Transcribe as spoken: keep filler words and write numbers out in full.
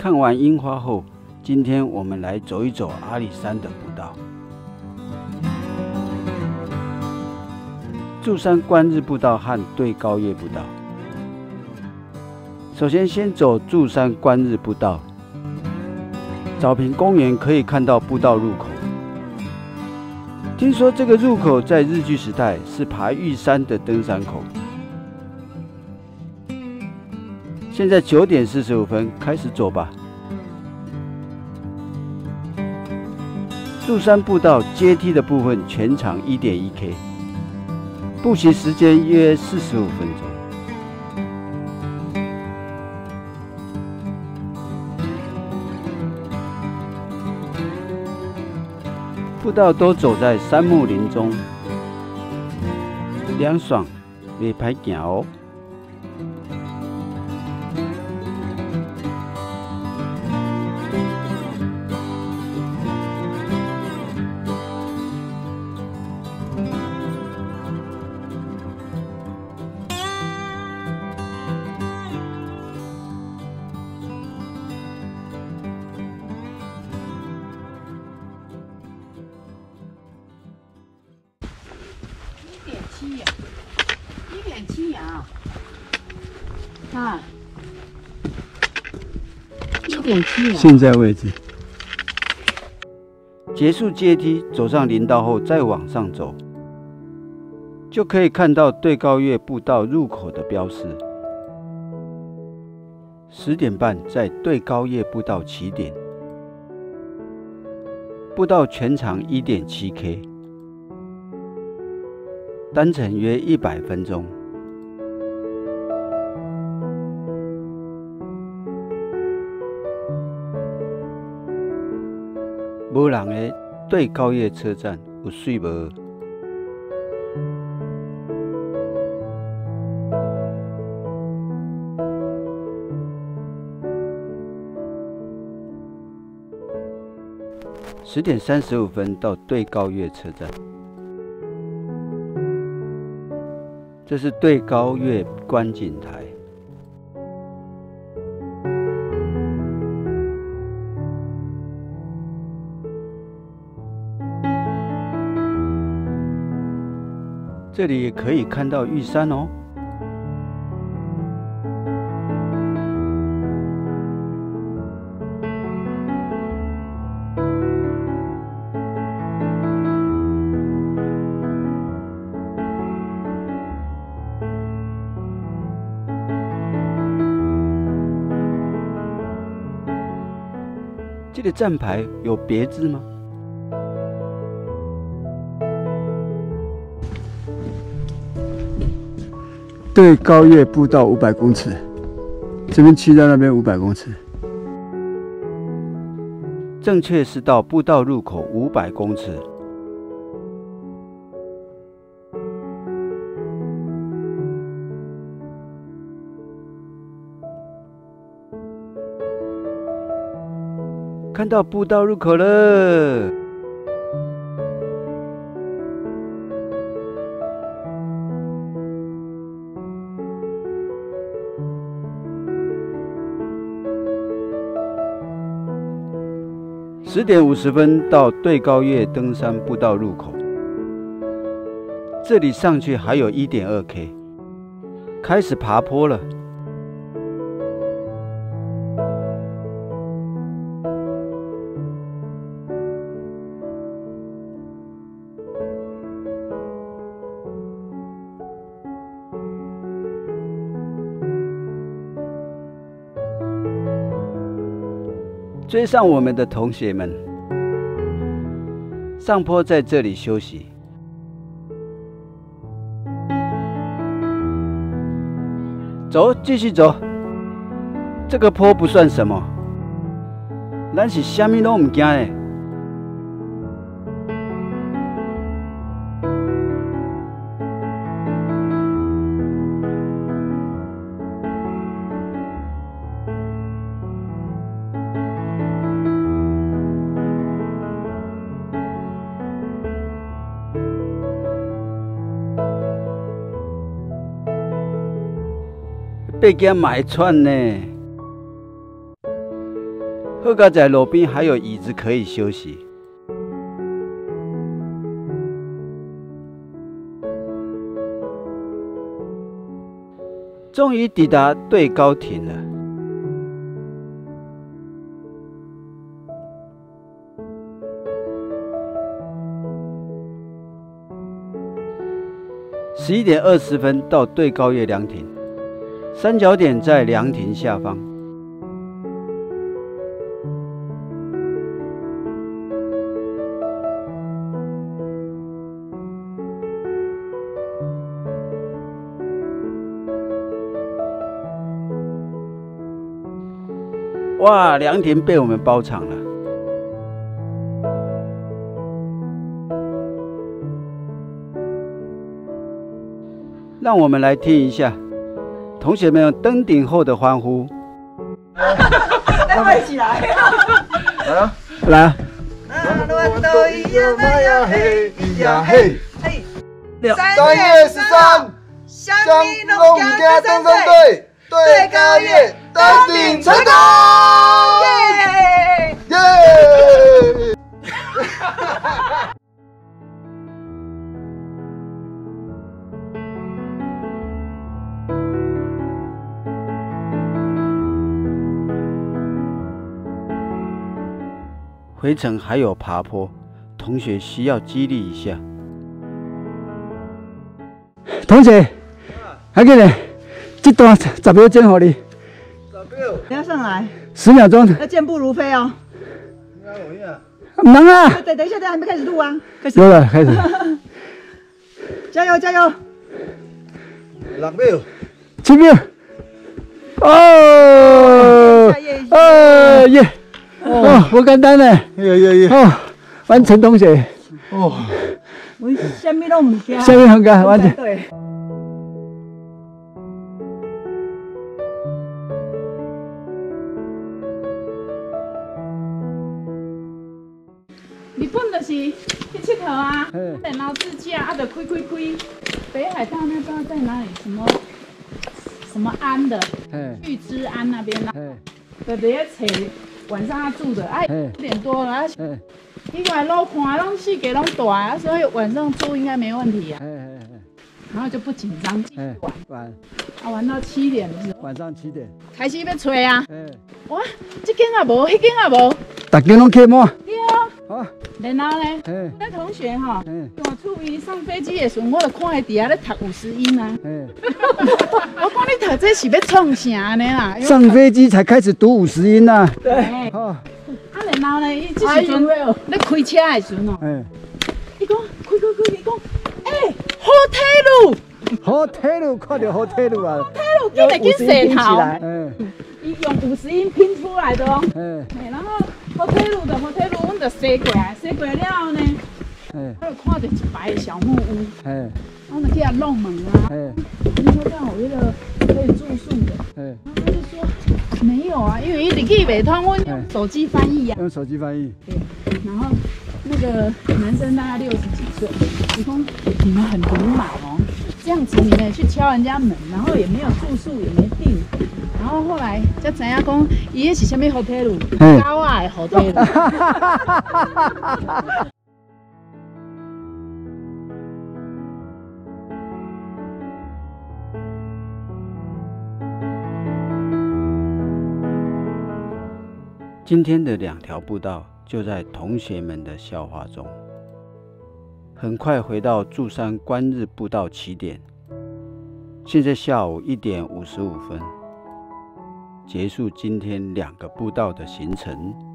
看完樱花后，今天我们来走一走阿里山的步道。柱山观日步道和对高岳步道。首先，先走柱山观日步道。早平公园可以看到步道入口。听说这个入口在日据时代是爬玉山的登山口。现在九点四十五分，开始走吧。柱山步道阶梯的部分全长 一点一 K， 步行时间约四十五分钟。步道都走在杉木林中，凉爽，袂歹行哦。 一点七呀，啊，一点七呀。 现在位置。结束阶梯，走上林道后再往上走，就可以看到对高岳步道入口的标示。十点半在对高岳步道起点，步道全长 一点七 K。单程约一百分钟。无人的对高岳车站有水无？十点三十五分到对高岳车站。这是对高岳观景台。这里也可以看到玉山哦。这个站牌有别字吗？对高岳步道五百公尺，这边去到那边五百公尺。正确是到步道入口五百公尺。看到步道入口了。十点五十分到对高岳登山步道入口，这里上去还有 一点二 K， 开始爬坡了。追上我们的同学们，上坡在这里休息。走，继续走。这个坡不算什么，咱是啥物拢唔惊的。爬行嘛会喘呢。 好佳在路边还有椅子可以休息。终于抵达对高亭了。十一点二十分到对高月凉亭，三角点在凉亭下方。哇，凉亭被我们包场了。让我们来听一下同学们登顶后的欢呼。 来，我一起来。 来啊！来啊！ 三月十三，香龙家登山队对高月登顶成功！耶！耶！ 回程还有爬坡，同学需要激励一下。 同学，还给你，这段十秒钟给你。 十秒。 你要上来。 十秒钟。 要健步如飞哦。 忙啊！ 对，等一下，等还没开始录啊。开始。 有了，开始。 加油，加油！ 六秒。 七秒。哦。哦耶！哦，不简单呢。 耶耶耶！ 哦，完成同学。 哦。 我什么都唔惊。 什么很干，完成。 对。 日本就是去佚佗啊，然后自驾啊，就开开开。北海道那不知道在哪里，什么什么安的，玉之安那边啦，就直接找晚上他住的，哎，五点多了，因为路看拢四界拢大啊，所以晚上住应该没问题啊。然后就不紧张，继续玩， 玩， 啊玩到七点的时候， 晚上七点， 开始要吹啊，哇，这间也无，那间也无， 大家拢客满。 对啊。 好。 然后呢，那同学哈，跟我处于上飞机的时候，我就看伊底下咧读五十音啊。我讲你读这是要创啥呢啦？ 上飞机才开始读五十音呐。 对。啊，然后呢，伊这时阵咧开车的时候哦，伊讲开开开，伊讲，哎，好铁路。 好铁路，看到好铁路啊！ 铁路竟然跟舌头， 嗯， 伊用五十音拼出来的哦。嗯。然后好铁路的好铁路，阮就驶过来，驶过来了后呢，我就看到一排小木屋，我就去遐弄门啊，你说这样有迄个可以住宿的，然后他就说没有啊，因为伊日语袂通，阮用手机翻译啊。 用手机翻译。 对，然后那个男生大概六十几岁，你说你们很鲁莽哦。这样子你们也去敲人家门，然后也没有住宿，也没订，然后后来才知影讲，伊迄是啥物 hotel， 高矮 hotel。 今天的两条步道就在同学们的笑话中。很快回到柱山观日步道起点，现在下午一点五十五分，结束今天两个步道的行程。